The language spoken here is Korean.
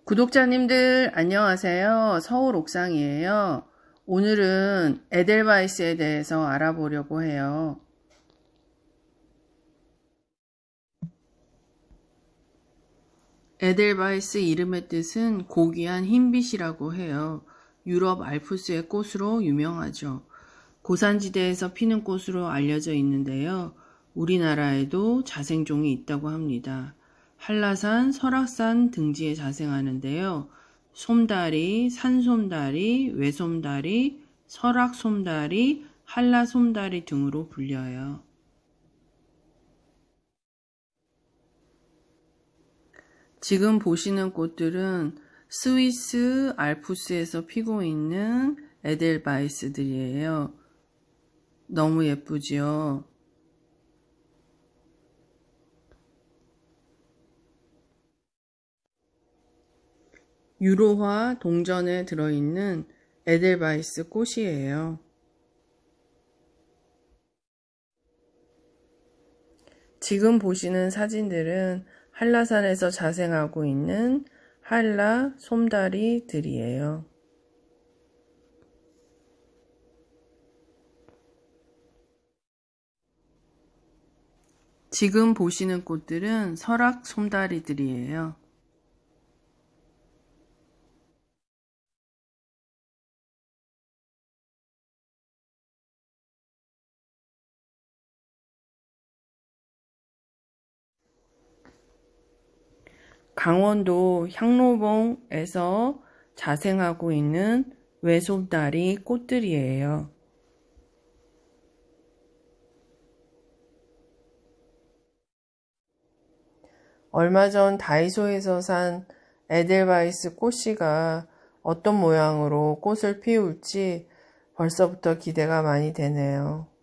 구독자님들 안녕하세요. 서울 옥상이에요. 오늘은 에델바이스에 대해서 알아보려고 해요. 에델바이스 이름의 뜻은 고귀한 흰빛이라고 해요. 유럽 알프스의 꽃으로 유명하죠. 고산지대에서 피는 꽃으로 알려져 있는데요. 우리나라에도 자생종이 있다고 합니다. 한라산, 설악산 등지에 자생하는데요. 솜다리, 산솜다리, 외솜다리, 설악솜다리, 한라솜다리 등으로 불려요. 지금 보시는 꽃들은 스위스 알프스에서 피고 있는 에델바이스들이에요. 너무 예쁘지요? 유로화 동전에 들어있는 에델바이스 꽃이에요. 지금 보시는 사진들은 한라산에서 자생하고 있는 한라 솜다리들이에요. 지금 보시는 꽃들은 설악 솜다리들이에요. 강원도 향로봉에서 자생하고 있는 외솜다리 꽃들이에요. 얼마 전 다이소에서 산 에델바이스 꽃씨가 어떤 모양으로 꽃을 피울지 벌써부터 기대가 많이 되네요.